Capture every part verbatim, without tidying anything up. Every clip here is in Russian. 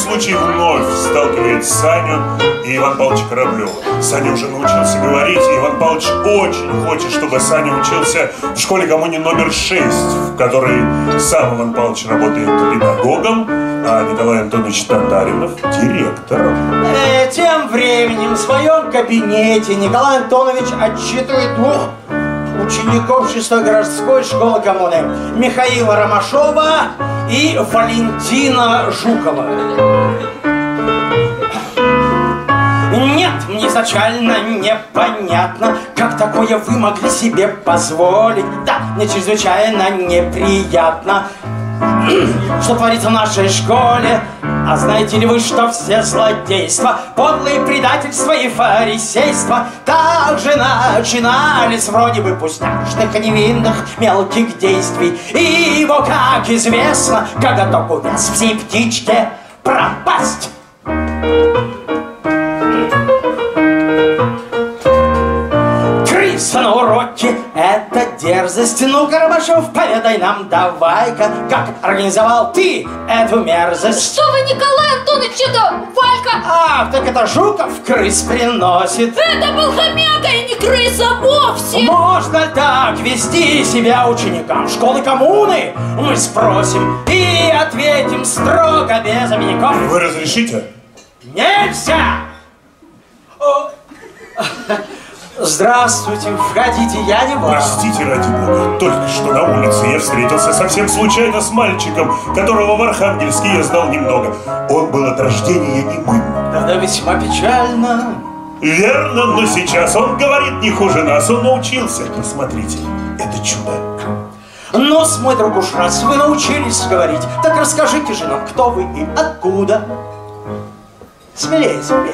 случай вновь сталкивает Саню и Иван Павловича Кораблева. Саня уже научился говорить, и Иван Павлович очень хочет, чтобы Саня учился в школе коммуне номер шесть, в которой сам Иван Павлович работает педагогом, а Николай Антонович Татаринов директором. Э, тем временем в своем кабинете Николай Антонович отчитывает двух учеников шестой городской школы коммуны: Михаила Ромашова и Валентина Жукова. Нет, мне изначально непонятно, как такое вы могли себе позволить. Да, мне чрезвычайно неприятно, что творится в нашей школе. А знаете ли вы, что все злодейства, подлые предательства и фарисейства также начинались вроде бы пустяшных, невинных, мелких действий. И его, как известно, коготок увяз в всей птичке пропасть. Крыса на уроке — это дерзость. Ну-ка, Ромашов, поведай нам давай-ка, как организовал ты эту мерзость. Что вы, Николай Антонович, это Валька? Ах, так это Жуков крыс приносит. Это был хомяка и не крыса вовсе. Можно так вести себя ученикам школы коммуны? Мы спросим и ответим строго, без обиняков. Вы разрешите? Нельзя! Здравствуйте, входите, я не вам. Простите, ради бога, только что на улице я встретился совсем случайно с мальчиком, которого в Архангельске я знал немного. Он был от рождения немым. Да весьма печально. Верно, но сейчас он говорит не хуже нас, он научился. Посмотрите, это чудо. Ну, мой друг, уж раз вы научились говорить, так расскажите же нам, кто вы и откуда. Смелее, смелее.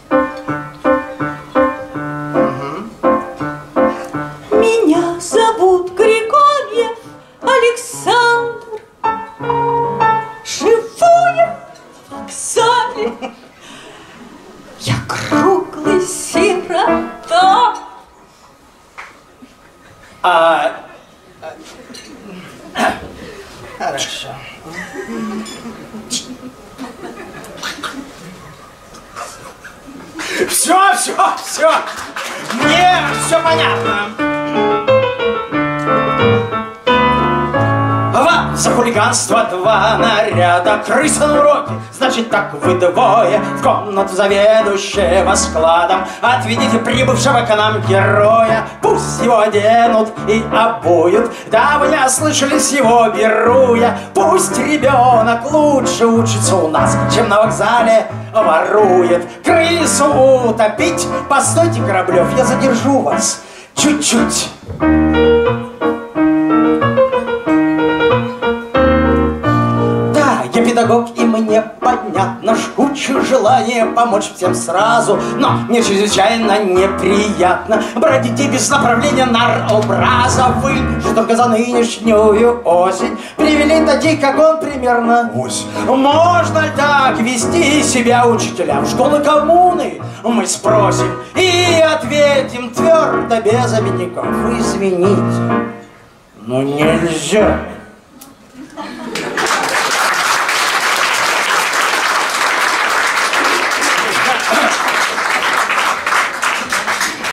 Меня зовут Григорьев Александр. Живу я в вокзале. Я круглый сирота. А... Хорошо. Все, все, все. Мне все понятно. Вам за хулиганство два наряда, крыса на уроке, значит так вы двое в комнату заведующего складом. Отведите прибывшего к нам героя, пусть его оденут и обуют. Да вы не ослышались, его беру я. Пусть ребенок лучше учится у нас, чем на вокзале ворует. Крысу утопить? Постойте, Кораблев, я задержу вас чуть-чуть. Я педагог, и мне понятно, жгучее желание помочь всем сразу, но мне чрезвычайно неприятно бродить без направления наробраза. Вы же только за нынешнюю осень привели таких, как он, примерно. Осень. Можно ли так вести себя учителям школы коммуны? Мы спросим и ответим твердо, без обиняков. Извините, но нельзя.